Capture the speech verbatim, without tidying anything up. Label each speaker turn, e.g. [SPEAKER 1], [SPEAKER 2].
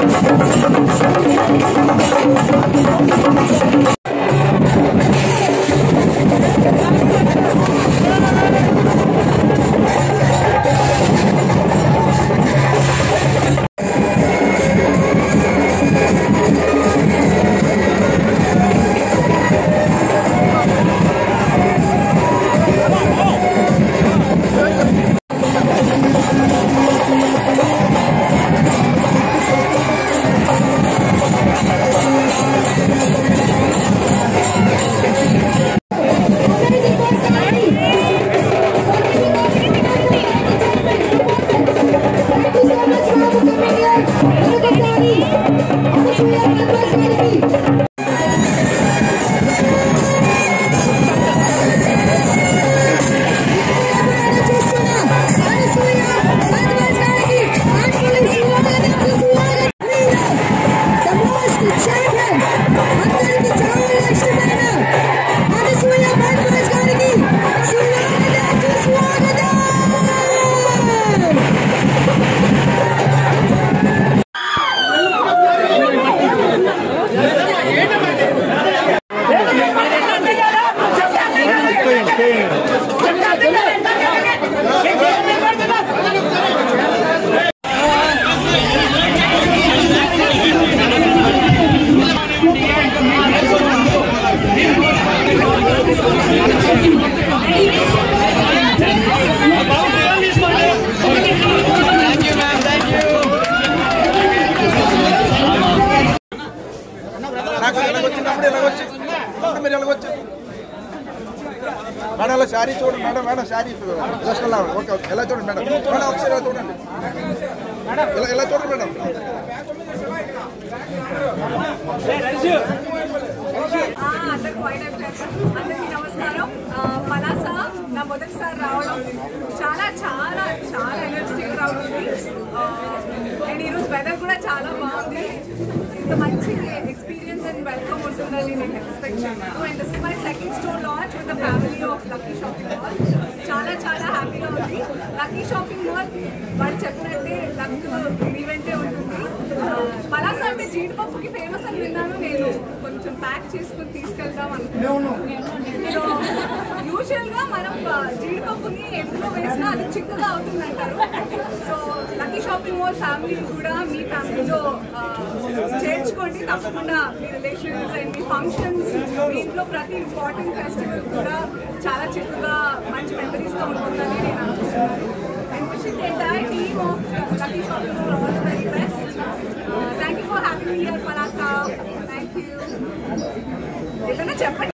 [SPEAKER 1] Madam sari చూడండి madam madam sari okay okay ఎలా చూడండి మేడం మేడం ఒకసారి ఎలా చూడండి ఇలా ఎలా చూడండి మేడం
[SPEAKER 2] అందరికీ నమస్కారం. పలాస నా మొదటిసారి రావడం చాలా చాలా చాలా ఎనర్జెటిక్ రావుతుంది. అండ్ ఈరోజు వెదర్ కూడా చాలా బాగుంది. ఇంత మంచి ఎక్స్పీరియన్స్ అండ్ వెల్కమ్ ఉంటుందని నేను ఎక్స్పెక్ట్ చేయను. And this is my second store launch with the family of lucky shopping mall. చాలా చాలా హ్యాపీగా ఉంది. లక్కీ షాపింగ్ మాల్ వాళ్ళు చెప్పినట్టే లక్ మీ వెంటే ఉంటుంది. పలాస అంటే జీడిపప్పుకి ఫేమస్ అని విన్నాను. నేను కొంచెం ప్యాక్ చేసుకుని తీసుకెళ్దాం అనుకున్నాను. సో యూజువల్ గా మనం జీడిపప్పుని ఎందులో వేసినా అది చిక్కగా అవుతుందంటారు. So lucky shopping mall family కూడా మీ ఫ్యామిలీలో చేర్చుకోండి తప్పకుండా. మీ రిలేషన్స్ అండ్ మీ ఫంక్షన్స్ మీ ఇంట్లో ప్రతి ఇంపార్టెంట్ ఫెస్టివల్ కూడా చాలా చిక్కగా మంచి మెమరీస్తో ఉంటుందని నేను అనుకుంటున్నాను. And wishing the entire team of lucky shopping mall all the very best. Thank you for having me here Palasa. Thank you. ఏదైనా చెప్పండి.